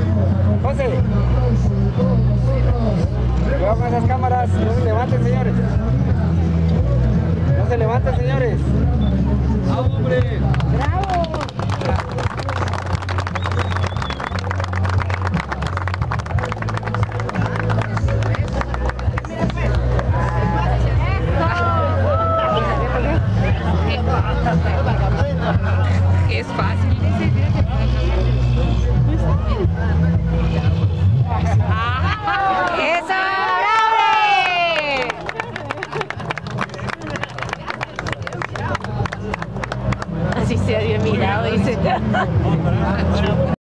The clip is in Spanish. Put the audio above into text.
José. Cuidado con esas cámaras. No se levanten, señores. No se levanten, señores. ¡Vamos, hombre! ¡Bravo!